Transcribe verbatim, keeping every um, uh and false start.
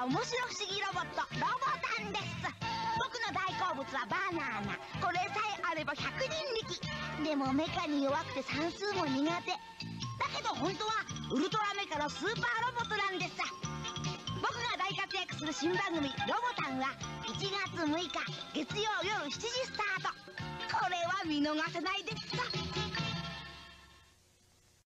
た面白不思議ロボットロボタンです。僕の大好物はバナナ。これさえあれば百人力。でもメカに弱くて算数も苦手だけど、本当はウルトラメカのスーパーロボットなんです。僕が大活躍する新番組「ロボタン」はいちがつむいか月曜夜しちじスタート。これは見逃せないです。